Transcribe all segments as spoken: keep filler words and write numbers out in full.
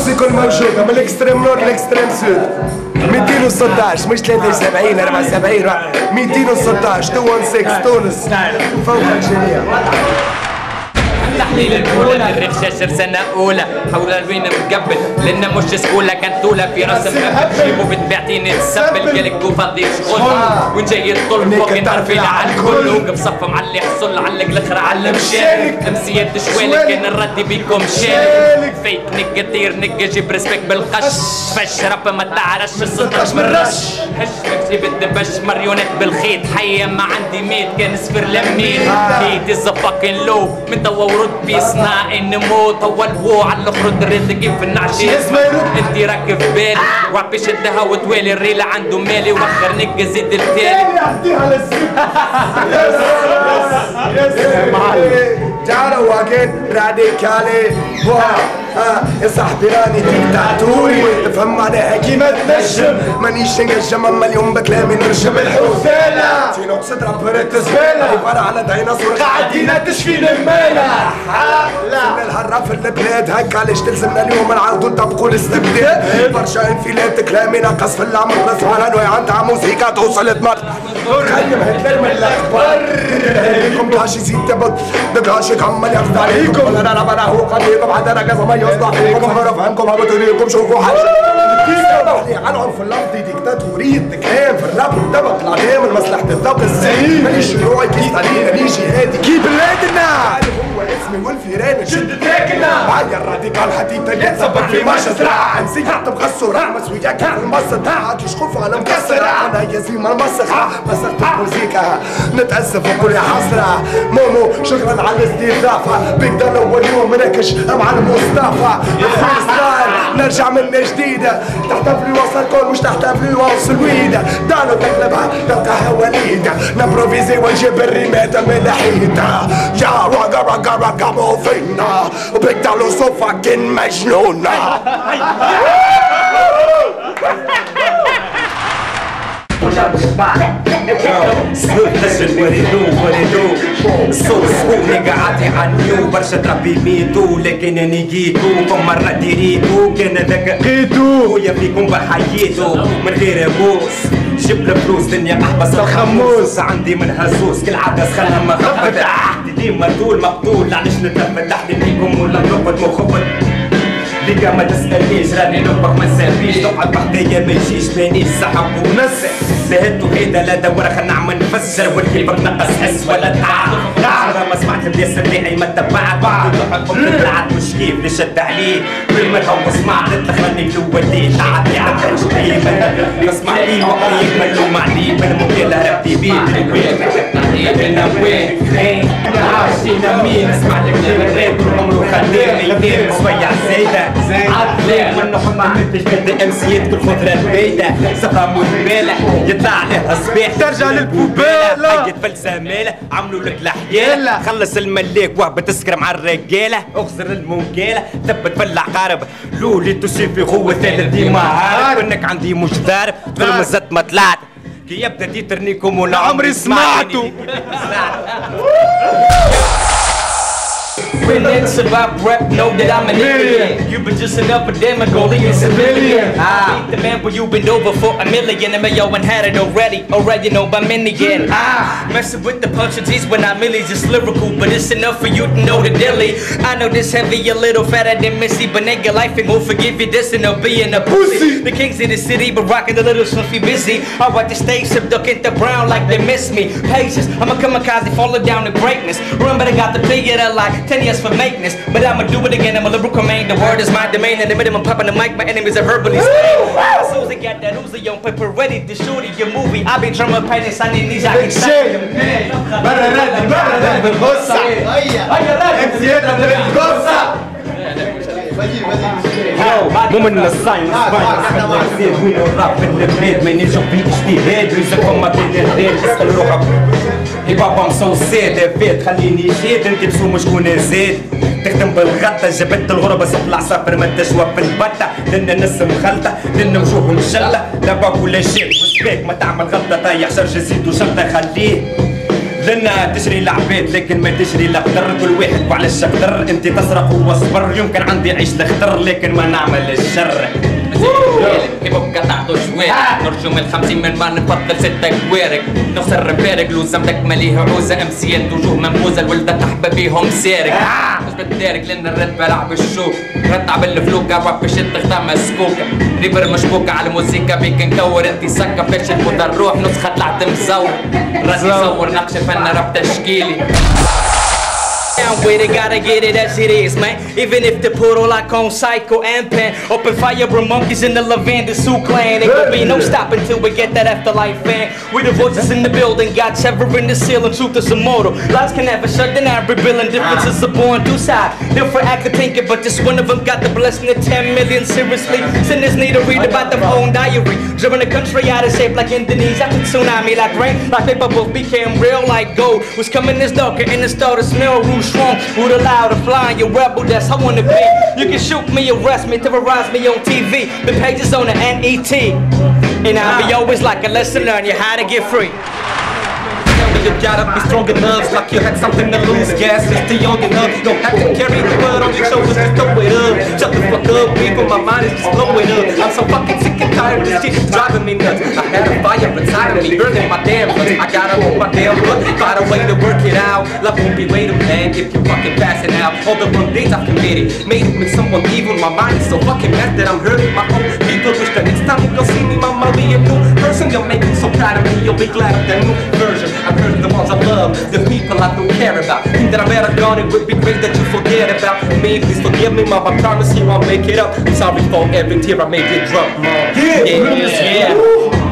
الموسيقى الموجودة من الاكستريم نور للاكستريم سود مئتين وستطاش مش ثلاثة وسبعين أربعة وسبعين مئتين وستطاش مئتين وستة تونس فوق الجميع. تحليل الأولى الريف شاشر سنة أولى حول الوين مقبل لأنه مش سكولة كانت طولة في راس مقبل جيبوا بتبعتيني تسبل قالك جو فضي شغل وين جاي الطلب فوق النرفيلة على الكل وقف صف معلي حصل علق الأخرى على مشارك أمسيات شوالك كان الرد بيكم شارك فيك نقة طير نقة جيب رسبك بالقش فش رب ما تعرش ستاش من رش هش جيب الدبش مريونات بالخيط حية ما عندي ميت كان سفر لميت هيت از فاكين لو من توا ورد بيصنع النموت هو البو على الخرد الرد كيف النعشي انت راكب بالي وعبيش الدها وتوالي الريلة عنده مالي وخر نقة زيد التالي تعالوا واقين راديكالي يا صاحبي راني ديكتاتوري تفهم معناها كيما تنجم مانيش نجم اما اليوم بكلامي نرجم الحوثالة في نقصد رابرة زبالة عبارة على ديناصور قاعدين تشفين المالح لا الهرة في البلاد هكا علاش تلزمنا اليوم نعاودو نطبقو الاستبداد برشا انفلات كلامي ناقص في العمر بس على انواع نتاع موسيقى توصل تمر خيم هتلر من الاخبار عليكم كاش يزيد تبط دكاش يكمل ياخذ عليكم ولا انا انا هو قضيه بعد انا كذا ما يصلح فيكم انا افهمكم هبطوا ليكم شوفوا حاجه على العنف اللفظي ديكتاتورية كلام في الراب والدبق العلام لمصلحة الذوق الزعيم مانيش شيوعي كيف علينا ليش هادي كي بلادنا عارف هو اسمي والفيران شد تاكلنا بعد الراديكال حديد يتصبر في ماشا زراعة نسيت تبغى الصورة مسوية كان المصة تاعك يشخف على مكسرة انا يزيم المسخة مسخت الموسيقى نتأسف وكل حسرة مومو شكرا على الاستضافة بيقدر اول يوم نكش مع المصطفى الفريستايل نرجع من جديدة تحتفلي وصل كل مش تحتفلي وصل ويدا دانو تقلبها تلقاها وليدة نبروفيزي ونجيب الريمات من الحيطة يا راقا راقا راقا مو فينا وبيقدروا سو فاكين مجنونة لسن وريدو وريدو الصوت سكوني قاعد يعنيو برشا تربي ميتو لكن اني جيتو كم مرة ديريتو كان ذاك غيتو خويا فيكم بحييتو من غير بوس جيب الفلوس دنيا احبس الخموس عندي من هزوز كل عدس خلها مخبط ديما طول مقتول علاش نتلفت تحت فيكم ولا نقعد مخبط ليكا ما تسألنيش راني نطبخ ما نسافيش تقعد بحدايا ما يجيش مانيش سحب ونسى زهدت وهيدا لا دورة خلنا نعمل نفسر والكلمة بنقص حس ولا تعب تعب ما سمعت الناس الريعي ما تبعت بعض تحب طلعت مش كيف اللي شد عليه بالمرة وسمعت تدخلني في الودي تعب يعرف دايما اسمع لي وقت يكملوا معلي بالموبيل هربتي بيه انا وين ايه عايشين مين اسمع لك الراب طول عمره خليني يدير شوية زايدة عطلي منه حمى مثل قد امسيات كل فترة بعيدة صفرا متبالة يطلع عليها صباح ترجع للبوبالة حية فلسة مالة عملوا لك الحيالة خلص الملاك وهبة تسكر مع الرجالة اخزر المنقالة ثبت في العقارب لولي تشي في قوة ثالث ديما عارف انك عندي مش ضارب تقول مزت ما طلعت كي يبدا تيترنيكم ولا عمري سمعتو When it's about rap, know that I'm an alien. You've been just another demogorgon civilian. I beat the man where you been over for a million. And yo and had it already, already know by many again. I messing with the punches when I'm really just lyrical, but it's enough for you to know the daily. I know this heavy, a little fatter than Missy, but nigga life ain't gon' forgive you this and being a pussy. The kings of the city, but rocking a little sniffy busy. I watch the stage, subducking the brown like they miss me. Patience, I'm a kamikaze, falling down to greatness. Remember they got to figure that like ten years for maintenance, but I'ma do it again. I'm a lyrical main. The word is my domain, and the minute I'm popping the mic, my enemies are verbally slain. As soon as I got that Uzi on paper ready to shoot your movie, I be drummer painting, signing these I can say. برا رادي برا رادي بالغصة هيا هيا رادي امسيات بالغصة مو من الصاين سباين وين الراب في البلاد ما ينجم فيه اجتهاد ويزكم ما بين الرجال اسأل روحك هي بابا مسو ساد فات خليني جاد انت بسوم شكون زاد تخدم بالغطا جبت الغربة تطلع صفر ما تشوى في البطة لان الناس مخلطة لان وجوه مشلة لا باك ولا شيء وسباك ما تعمل غلطة طايح شرج زيد وشلطة خليه لنا تشري العباد لكن ما تشري القدر، كل واحد وعلاش قدر، انت تسرق وصبر، يمكن عندي عيش الخطر لكن ما نعمل الشر. كيف قطعتو شوارع نرجم الخمسين من ما نفضل ستة كوارك نخسر فارق لوزمتك مليها عوزة امسيات وجوه منبوزة الولدة تحبى بيهم سارق مش بتدارك لان الرد بلعب الشوك رتع بالفلوكة راب بشد تختار مسكوكة ريبر مشبوكة على الموسيقى بيك نكور انتي سكة فاش تفوت الروح نسخة طلعت مزور راسي صور نقش فن راب تشكيلي Way they gotta get it as it is, man. Even if they put all like on Psycho and Pan, open fire, bring monkeys in the Lavender Sioux clan. Ain't gonna be no stopping till we get that afterlife fan. We the voices in the building, got terror in the ceiling, truth is immortal. Lies can never shut down every billion. Differences are born two sides. Different act of thinking, but just one of them got the blessing of ten million. Seriously, sinners need to read about their own diary. Driven the country out of shape like Indonesia. After tsunami, like rain, like paper book became real like gold. Was coming this darker and it started smell rude strong. Who'd allow to fly in your rebel, that's how I wanna be. You can shoot me, arrest me, terrorize me on T V. The pages on the N E T. And I'll be always like a lesson learn you how to get free. You gotta be strong enough, like you had something to lose. Gas is too young enough, you don't have to carry the blood on your shoulders, just throw it up. Shut the fuck up, people, my mind is just blowing up. I'm so fucking sick and tired of this shit, it's driving me nuts. I had a fire inside of me, burning my damn guts. I gotta hold my damn foot, find a way to work it out. Love won't be waiting, man, if you fucking passing out. All the wrong things I've committed, made me someone evil. My mind is so fucking mad that I'm hurting my own people. Wish that next time you go see me, mama, be a new person. You'll make me so proud of me, you'll be glad of the new version. I've heard the ones I love, the people I don't care about. Think that I'm better gone, it would be great that you forget about me. Please forgive me, mom, I promise you I'll make it up. I'm sorry for every tear I made you drop, mom. Yeah, yeah, yeah.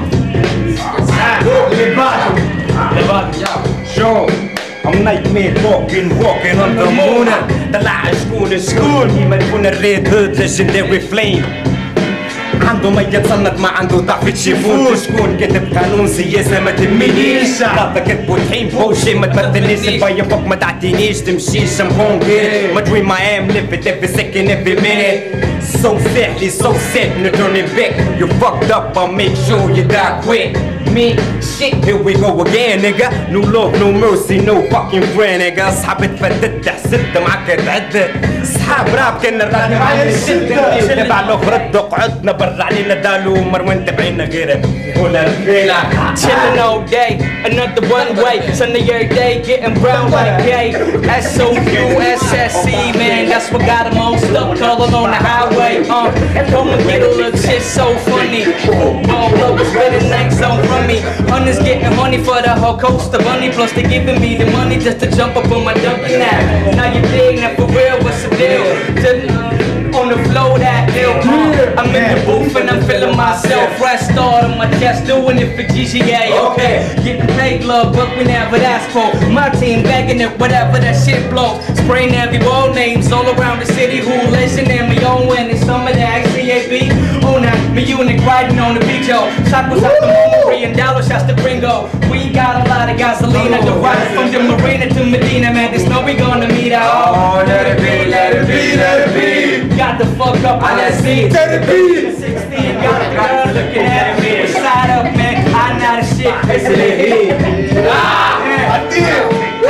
Show, I'm nightmare walking, walking on the moon. طلع شكون شكون كيما تكون الريد هود legendary flame. عنده ما يتصنت ما عنده ضعف تشيفون شكون كاتب قانون سياسة ما تهمنيش غلطة كتبو طحين بوشي ما تمثلنيش البايا فوق ما تعطينيش تمشيش مبونجي ما دوي ما ام live it every second every minute so sadly so sad no turning back you fucked up I'll make sure you die quick me shit here we go again nigga no love no mercy no fucking friend nigga صحاب تفدد حسدت معاك تعد صحاب راب كان الراب على الشدة تبع الاخر قعدنا برا علينا دالو مروان تبعينا غيرك ولا الفيلة Chillin' all day, another one way. Sunday every day, getting brown like gay. S O U S S E, man, that's what got them all stuck, calling on the highway. Uh, come and get a look, shit so funny. Football love is better next zone from me. Hunters getting honey for the whole coast of money. Plus they giving me the money just to jump up on my dumpy now. Now you dig, now for real, what's the deal? On the flow that ill, uh, I'm in the booth and I'm feeling myself. Fresh start on my chest, doing it for G G A. Okay, getting paid love, but we never ask for. My team bagging it, whatever that shit blows. Spraying every ball names all around the city. Who listen and me own winning some of that C A B. Oh now, me unit riding on the beach, yo. Chocolates out the memory and dollars shots to Gringo. We got a lot of gasoline at the ride from the marina to Medina, man. This know we gonna meet out. Oh, let it be, let it be, let it be. Got the fuck up on that seat. Let it be. sixteen, got a girl looking at me. Slide up, man. I know the shit. It's in the head. Ah, I did.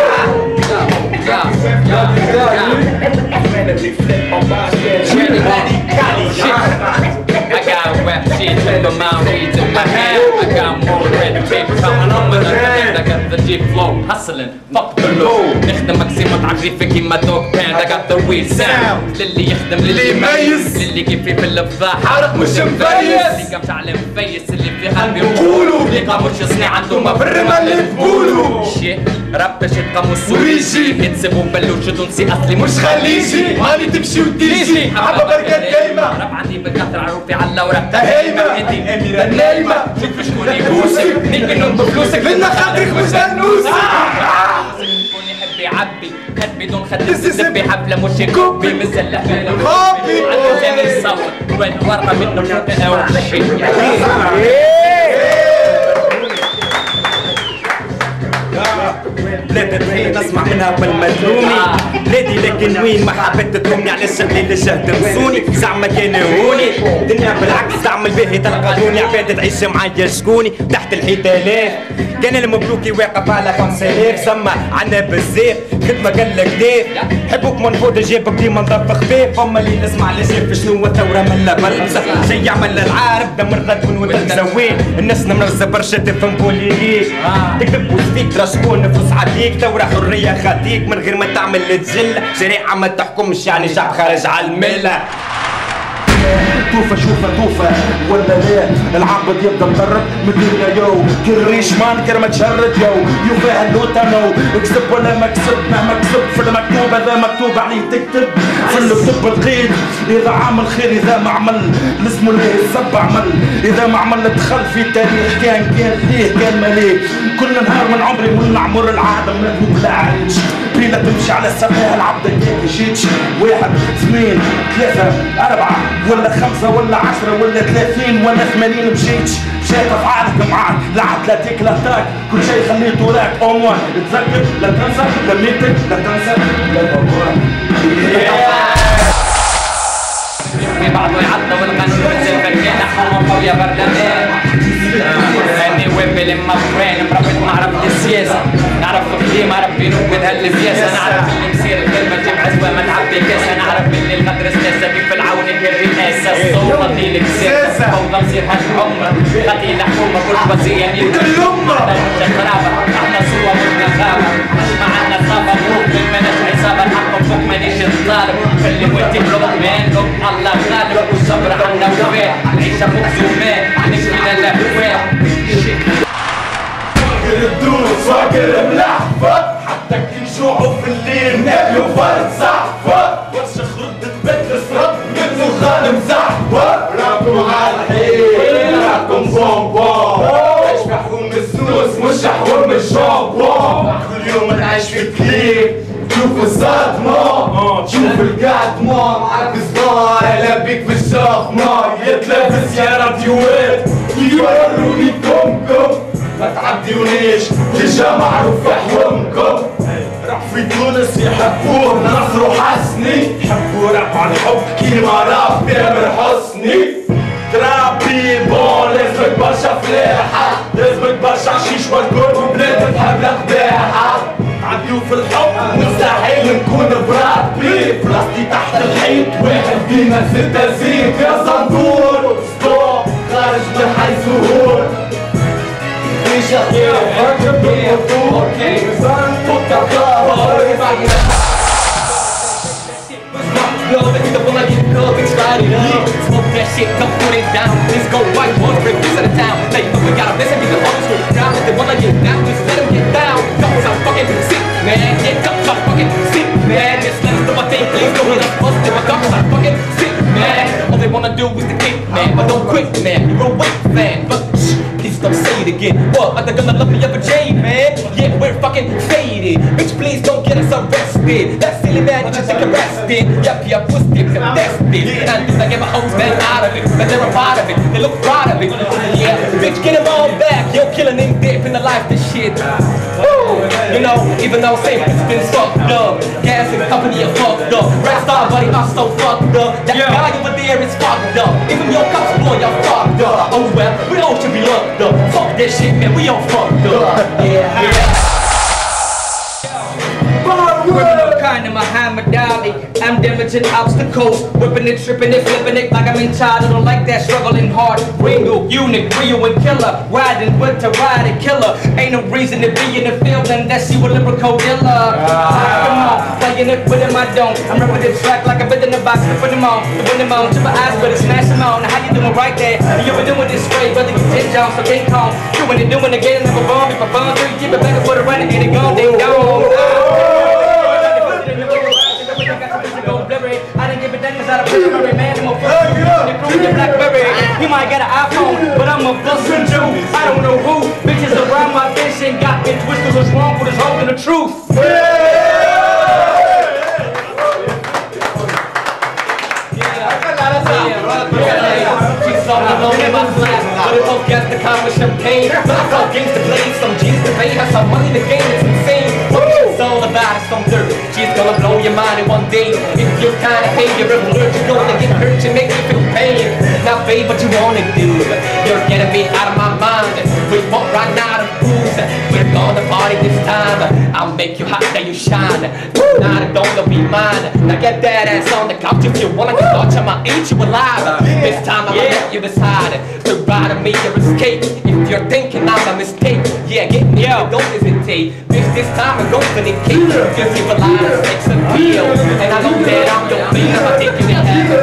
I got rap shit in my mouth, reads in my hand. I got more red paper coming on with a I got the G flow, hustling, fuck the low. نخدم ماكسيموم تعريفي كيما دوغ باند. I got the real sound للي يخدم للي يميز للي كيفي في الافضاع حارق مش مفيس اللي قام تعلم مفيس اللي في قلبي يقولوا اللي قام مش صنيع عندهم مفرمة اللي تقولوا شي راب باش تقاموس ويجي يتسبوا بلوش تونسي اصلي مش خليجي مالي تمشي وتيجي حبة بركات دايمة راب عندي بالكثرة عروفي على الورق تهيمة انتي اميرة نايمة شوف شكون يبوسك نيجي ننضو فلوسك لنا خاطرك مش هنوسك شكون يحب يعبي خد بدون خد تسبي حفلة مش كوبي مزلة كوبي عنده ثاني الصوت وين ورقة منه شوكة او شيء بلاد الحين نسمع منها بالمدلومي بلادي لك لكن وين ما حبيت تلومني على الشغل اللي شهد مسوني زعما كان هوني الدنيا بالعكس زعما الباهي تلقى عباد تعيش معايا شكوني تحت الحيتالات كان المبروكي واقف على خمسة آلاف سما عنا بزاف خدمة قال كداف حبوك منفوض جيبك ديما نضف خفاف فما اللي نسمع على جيب شنو الثورة من بلبسة شي يعمل العارف دم الرد ونولد زوين الناس نمرزة برشا تفهم بوليك تكذب وسفيك ترى شكون نفس عليك ثورة حرية خاطيك من غير ما تعمل تجلة شريعة ما تحكمش يعني شعب خارج على الملة توفى شوفة توفى ولا لا العبد يبدا مطرب مدينة يو كريش مان كرمة تشرد يو يوفى هاللوتا نو اكسب ولا ما كسب مهما كسب في المكتوب هذا مكتوب عليه تكتب في الكتب الخير اذا عمل خير اذا ما عمل الاسم اللي يسب عمل اذا ما عمل دخل في التاريخ كان كان ليه كان مليه كل نهار من عمري من عمر العادة من ابوك لا عايش بيلا تمشي على السماء العبد هيك شيتش واحد اثنين ثلاثة أربعة ولا خمسة ولا عشرة ولا ثلاثين ولا ثمانين مشيتش مشيت افعالك معاك لا عتلاتيك لا تاك كل شيء خليته وراك اوموان تذكر لا تنسى لا ميتك لا تنسى لا تنسى في بعضه يعطل والغني مثل فكانة حمر قوية برلمان اني ويبي لما فرين مربط نعرف السياسة نعرف القديم نعرف بينوك من هالفياسة نعرف اللي مسير الكلمة تجيب عزوة ما تعبي كاسة نعرف اللي الغدر سلاسة كيف العون كالرئاسة الصوت طيلك ساسة فوضى مصير هالعمر قتيل حكومة برجوازية كل أمة احنا قرابة احنا صورة والنخابة معنا صابة روح من مناش عصابة الحق فوق مانيش الطالب خلي وانتي بلوكمان الله غالب والصبر عنا وفاء العيشة فوق زومان نشفينا الأهواء فاكر الدروس فاكر ملحفة حتى كي نجوعوا في الليل ناكلوا فرد صحفة ورشة خرد تبدل سرب مثل خالم زحفة راكم عالحين راكم بونبون اشبحوا من السوس مش حوم الجامبون كل يوم نعيش في كليك شوف الصدمة شوف القدمة معاك صغار هلا بيك في الشخمة يتلبس يا راديوات يوروني كومكم ما تعديونيش ديجا معروف في حلمكم راح في تونس يحبوه نصر وحسني يحبوا راب عن الحب كيما راب تامر حسني ترابي بون لازمك برشا فلاحة لازمك برشا حشيش والكل وبلاد تحب القباحة عديو في الحب مستحيل نكون براد بي بلاستي تحت الحيط واحد فينا ستة زيت يا صندور ستوب خارج من حيث هون فيش اخير اركب بالموضوع ميزان فك الظهر Smoke that shit, come put it down. Let's go white boys, bring this to the town. Hey, we got a blessing, we can always go down. If they wanna get down, just let them get down. Cause I'm fucking sick, man. Yeah, cause I'm fucking sick, man. Just let us do my thing, please don't get us busted. My cause I'm fucking sick, man. All they wanna do is the kick, man. But don't quit, man. You're a weak fan, but shh, please don't say it again. What? Are they gonna love me up a J, man? Yeah, we're fucking faded. Bitch, please don't get us arrested. That silly man, you just take arrested. Yup, yup, was dick contested. And dude, I get my hoes back out of it. But they're a part of it, they look proud of it. Yeah, bitch, get them all back. Yo, killing them deep in the life, this shit. Woo! You know, even though same bitch been fucked up. Gas and company are fucked up. Rap star buddy, I'm so fucked up. That yeah. guy over there is fucked up. Even your cops boy, y'all fucked up. Oh well, we all should be locked up. Fuck that shit, man, we all fucked up. Yeah, yeah. Kind of Muhammad Ali, I'm damaging obstacles, whipping it, tripping it, flipping it like I'm entitled. Like that, struggling hard. Ringo, eunuch, Rio and killer, riding with the riding killer. Ain't no reason to be in the field unless you a lyrical dealer. Ah. Come on, playing it with him, I don't. I'm ripping the track like a bit in the box to put them on, to put them on, to my eyes, but it's smash them on. How you doing right there? You ever doing this straight, brother? You ten jumps, so King Kong. Doing it, doing it again, never bomb. If I bomb, so you keep it back and put it right and get it gone, ding dong. I didn't give a damn cause I don't Blackberry, man, I'm a fucking your Blackberry. You might get an iPhone, but I'm a bustin' Jew. I don't know who, bitches around my bitch and got me twisted. What's wrong with us holding the truth? She's all alone in my flat, but it's all gas to cop champagne. But it's all games to play, some G's to pay, have some money to gain, it's insane. It's all about it, some dirt. She's gonna gonna blow your mind in one day. If you're kinda hate, you're allergic, gonna get hurt to make you feel pain. Now babe, what you wanna do? You're getting me out of my mind. We won't run out of booze. We're gonna party this time. I'll make you hot, then you shine. Tonight, don't be mine. Now get that ass on the couch if you wanna get touch. I'ma eat you alive. This time I'ma let you decide to ride me or escape. If you're thinking I'm a mistake, yeah, get me, don't hesitate. This this time I'm going to the cake. Just keep a line of sex and feel. And I know that I'm your beat. I'ma take you to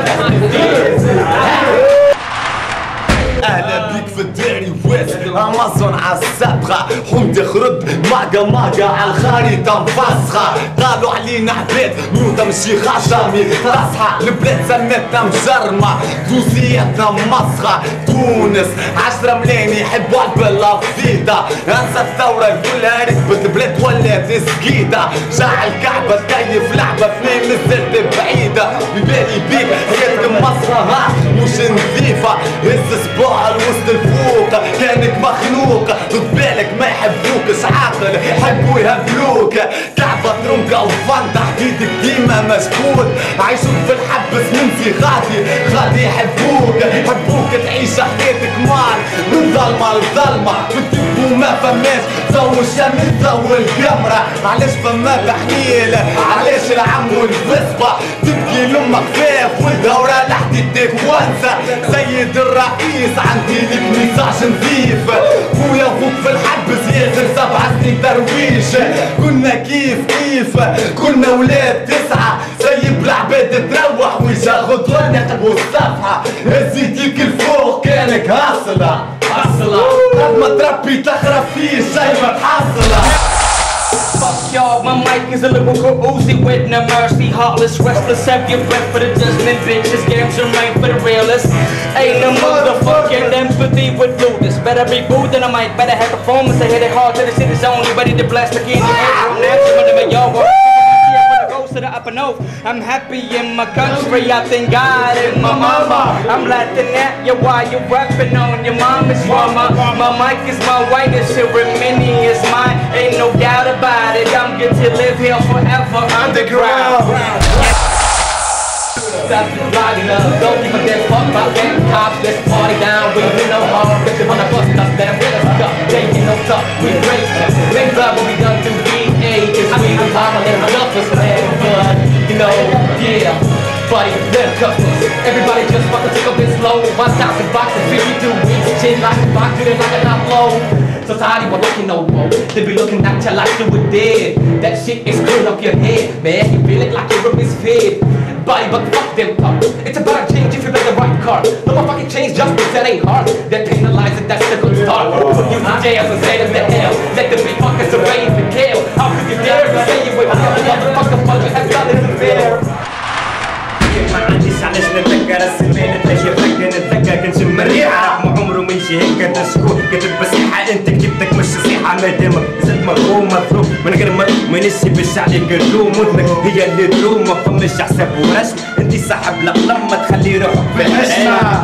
heaven. اهلا بيك في الداري ويس امازون عالسابقة حمدي خرد ماقا ماقا عالخريطة مفسخة قالوا علينا عباد موتة مشي خشامي تصحى البلاد سمتنا مجرمة دوسيتنا مسخة تونس عشرة ملايين يحبوا عالبلا فيدا انسى الثورة كلها ركبت البلاد ولات سكيدة شاع الكعبة تكيف لعبة اثنين مازالت بعيدة ببالي بيك حياتك مسخة ها مش نظيفة هز صباع الوسط الفوق كانك مخلوق خد بالك ما يحبوكش عاقل يحبوا يهبلوك كعبة ترمكة وفنطة حديدك ديما مسكوت عايشوك في الحبس من غادي غادي يحبوك يحبوك تعيش حياتك مال من ظلمة لظلمة بتبكوا ما فماش ضو الشمس ضو القمرة علاش فما تحليل علاش العم والفسبة تبكي لأمك فاف والدورة لحديدك وانسى سيد الرئيس عندي لك ميساج نظيف خويا خوك في الحبس ياسر سبع سنين ترويش كنا كيف كيف كنا ولاد تسعة سيب العباد تروح ويشاخد ونقب والصفحة هزيتيك الفوق كانك هاصلة هاصلة قد ما تربي تخرب فيه شي ما تحصلة. Fuck y'all, my mic is a lyrical Uzi with no mercy. Heartless, restless, have your breath for the judgment. Bitches, games remain for the realists. Ain't no motherfucking empathy would do this. Better be booed than I might, better have performance. I hit it hard to the city's only ready to blast the key in the air. Natural, whenever y'all walk. To the upper north, I'm happy in my country. I thank God and my mama. I'm laughing at you while you rapping on your mama's drama. My mic is my whitest, ceremony is mine. Ain't no doubt about it. I'm good to live here forever underground. That's the riding up. Don't give a damn fuck about them cops. Let's party down. We do no harm. If they wanna bust us, then we'll us up. Taking no talk. We break them. Make love what we done to be. Cause we the mama let her love us, man. But, you know, yeah, buddy, let her cuff us. Everybody just fucking take a bit slow. one thousand bucks in fifty-two weeks. Chin like a box, do it like a knock low. Society won't looking no more. They be looking at you like you were dead. That shit is screwing up your head, man. You feel it like you're a misfit. Buddy, but fuck them talk. It's about a change if you play the right card. No more fucking change just because that ain't hard. They penalize it, that's the good start. Put you in jail and send them to hell. Let them be fuckers away and kill. How could you dare to say you would have a motherfucker but you have done it fair? ما عنديش علاش نتذكر السمان تلاقي فكر نتذكر كنشم الريحة رغم عمره ما يجي هيك تشكو كتب بصيحة انت كتبتك مش صحيحة مادامك زلت مغروم مظلوم من غير ما ما نسيبش عليك الروم ودنك هي اللي تروم ما فماش حساب ورسم انت صاحب الأقلام ما تخلي روحك في الحشمة.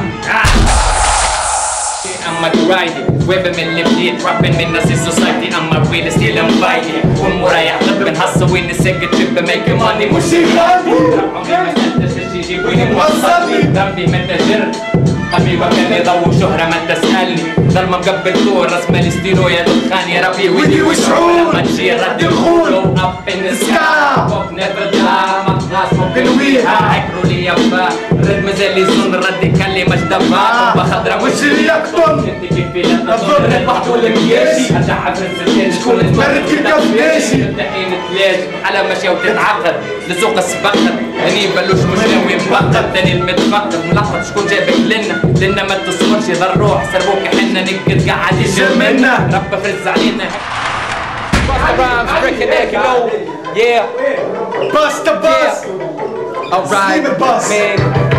I'm a grinding, whipping من البلاد rapping من ناس السوسايتي. I'm a real still invited والمريح غب بنحصل وين السكة تريب make money مش يغني عمري ما سألتش يجي وين موصلني ذنبي ما تجرت حبيبك كان يضوي شهرة ما تسألني ظلمة مقبل طول راس مالي ستيرويد دخان يا ربي ودي وشعور لما تجي رد الخول go up in the sky فوق never die ما خلاص ممكن ويها هيكروا لي يابا رد مازال يظن الرد يكلم مش دفاع طبة خضرا وش اللي يقطن انت كيف فينا تظن رد محطول مكياشي ارجع حفل الفتان شكون تمرد كيف كفناشي تحين تلاش على ماشية وتتعقد لسوق السبقت هني بلوش مش ناوي مبقت تاني المتفقد ملخبط شكون جابك لنا لنا ما تصبرش ذا الروح سربوك حنا نكد قاعد يجملنا رب فرز علينا Busta Rhymes, breaking that, you know, yeah. Busta Bus. Alright, man.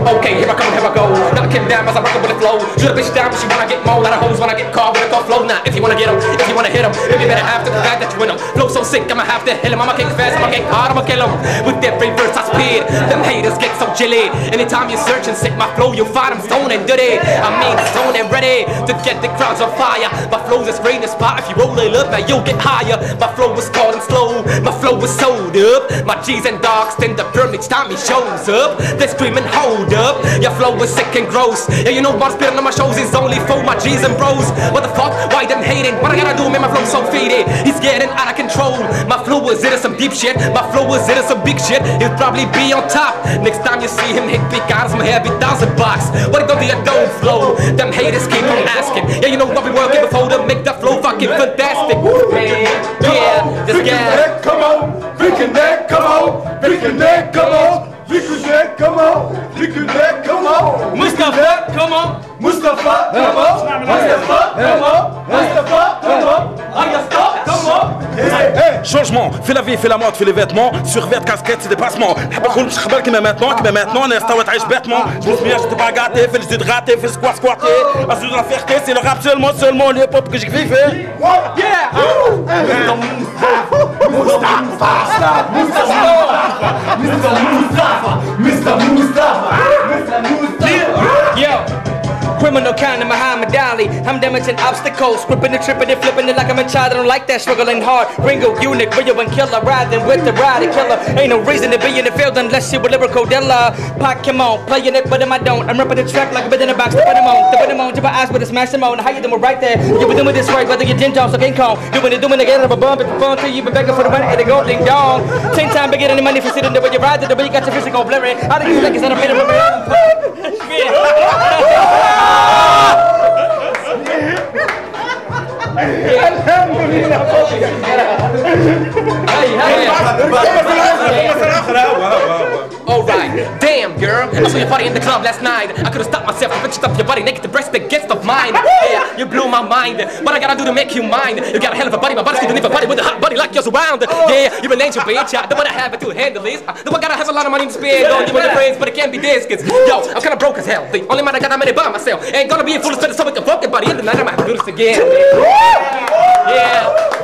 Okay, here I come, here I go. Knocking down as I rock with the flow. Shoot a bitch down, but she wanna get more. Lot of hoes when I get caught with a cold flow. Now, if you wanna get them, if you wanna hit them, if you better have to prove that you win them. Flow so sick, I'ma have to hit him. I'ma kick fast, I'ma kick hard, I'ma kill him. With every verse I spit, them haters get so jilly. Anytime you search and set my flow, you'll find them stone and dirty. I mean, stone and ready to get the crowds on fire. My flow's a great spot. If you roll it up, now you'll get higher. My flow is cold and slow, my flow is sold up. My G's and dogs stand the firm each time he shows up. They're screaming, hold up. Your flow is sick and gross. Yeah, you know about spitting on my shows is only for my G's and bros. What the fuck? Why them hating? What I gotta do, man? My flow so faded. He's getting out of control. My flow is into some deep shit. My flow is into some big shit. He'll probably be on top. Next time you see him hit big on some heavy thousand bucks. What he don't do, you don't flow. Them haters keep on asking. Yeah, you know what we working before to make the flow fucking fantastic. Man, yeah, this guy. Come on, we can neck, come on, we can neck, come on, we can neck, come on, we can neck, come on, Mustafa, come on. Mustafa, come on, Mustafa, come on, Mustafa, come on, Mustafa, come on. Changement, fais la vie, fais la mode, fais les vêtements, survêt, casquette, c'est dépassement. نحب نقول مش خبر كيما maintenant, كيما maintenant, انا استوى تعيش bêtement. Je me souviens, j'étais pas gâté, fais les yeux ratés, fais le squat squatté. Azul de la fierté, c'est le rap seulement, seulement le hip hop que j'ai kiffé. Yeah. Mustafa, Mustafa, Mister Mustafa, Mister Mustafa, Mister Mustafa. Yo. Criminal kind of Muhammad Ali. I'm damaging obstacles, gripping and tripping and flipping it like I'm a child. I don't like that, struggling hard. Ringo, eunuch, real and killer, riding with the rider killer. Ain't no reason to be in the field unless you're a lyrical dealer. Pokemon, playing it, but I don't. I'm ripping the track like a bit in a box. The button on, the button on, to my eyes with a smash them on. How you doing right there? You been doing this right, whether you're Jim Jones or King Kong. Doing it, doing it, getting up a bump, it's fun till you been begging for the money and the gold ding dong. Same time, been getting the money for sitting there when you ride it, the way you got your physical blurry. How do you like it's not a minute of Alright, damn girl, I saw your body in the club last night. I could've stopped myself if I bitched up your body naked, the breast against of mine. Yeah, you blew my mind. What I gotta do to make you mine? You got a hell of a body, my body's gonna leave a body with a hot body like yours around. Yeah, you're an angel bitch, I don't wanna have it to handle this. Though I gotta have a lot of money to spend on you and your friends, but it can't be this, cause yo, I'm kinda broke as hell. The only man I got, I'm in it by myself. Ain't gonna be a fool to spend it so with your fucking body. In the night, I'm gonna have to do this again. Yeah.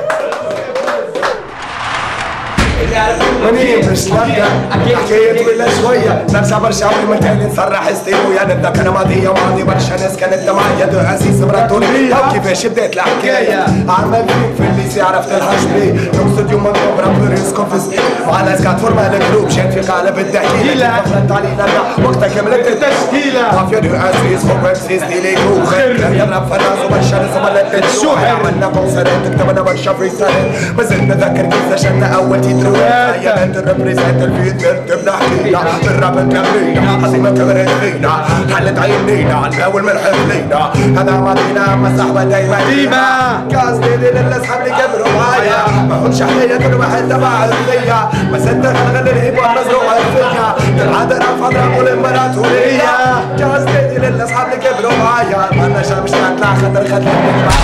منين باش نبدا حكاية ولا شوية نرجع برشا عمري من تاني نصرح استويا نبدا كان ماضية وماضي برشا ناس كانت معايا دو عزيز مراتولي هاو كيفاش بدات الحكاية عمل فيك في الليسي عرفت الحجبي نقصد يوم مضروب رابر يسكوفس مع ناس قاعد فورما الجروب شاد في قالب الدحيلة فخلت علينا وقتها كملت التشكيلة عافية دو عزيز فوق عزيز ديلي كوخر يضرب في الراس وبرشا ناس ملت الشوحة عملنا كونسرات كتبنا برشا فريستايل مازلت نذكر كيف دشنا أول تيترو يا انت الريبريزنت الفيت ترتب حكينا بالراب تمرينا عظيمة كبرت فينا حلت عينينا الجو الملحق لينا هذا ماضينا مسحبة دايما ديما كاس ديلي للأصحاب اللي كبروا معايا ما هونش حكاية كل واحد تبع الفيا بس انت خلغل الهيبة مزروعة فيا العادة رفض والامبراطورية كاس ديلي للأصحاب اللي كبروا معايا ما نجا مش نطلع خطر خطر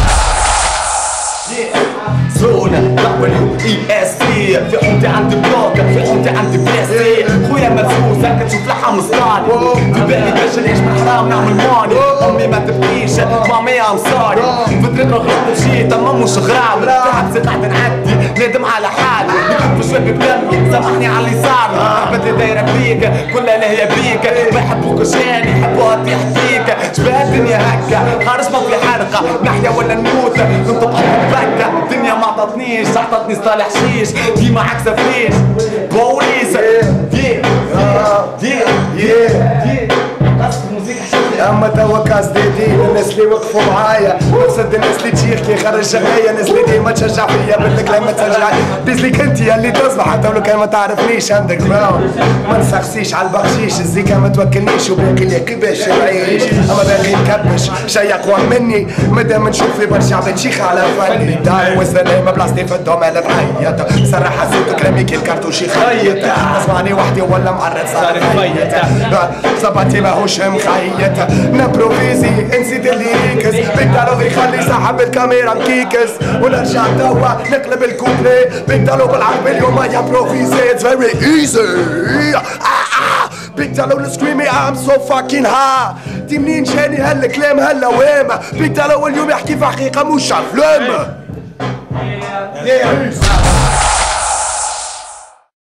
زونا دبليو اي اس تي في حومتي عندي بلوك في حومتي عندي بلاستي خويا مدفوس هكا تشوف لحم وصاني تبالي باش نعيش من حرام نعمل ماني امي ما تبكيش مامي ام سوري فترة غلطت مشيت اما مش غرام في حبسي قاعد نعدي نادم على حالي نكتب شوي بدمي سامحني على اللي صار حبتي دايرة بيك كلها لهي بيك ما يحبوك جاني يحبوها تطيح فيك شبه الدنيا هكا خارج ما في حرقة نحيا ولا نموت نطب بكة الدنيا ما عطتنيش عطتني صالح شيش ديما عكسة فيش بوليس دي دي دي اما توا كاس ديدين الناس اللي وقفوا معايا مقصد الناس اللي تشيخ كي خرج شغاية الناس اللي ديما تشجع فيا بالكلام ما تشجع بيزليك انت اللي تصبح حتى لو كان ما تعرفنيش عندك جراوند ما نسخسيش على البخشيش الزيكا ما توكلنيش وباقي لي كيفاش نعيش اما باقي نكبش شي اقوى مني مادام نشوف في برشا عباد شيخ على فني دار والسلامة بلاصتي في الدومة تعيط صراحة حسيت كلامي كي الكارتوش يخيط اسمعني وحدي ولا معرض صار مخيط صباتي ماهوش مخيط نبروفيزي نسيت الليريكس بيكتالو يخلي صاحب الكاميرا مكيكس ونرجع توا نقلب الكوبلي بيكتالو بالعربي اليوم يا بروفيزي اتس فيري ايزي بيك دالو السكريمي ام سو فاكين ها دي منين جاني هالكلام هلا ويما بيك دالو اليوم يحكي في حقيقة مش عفلام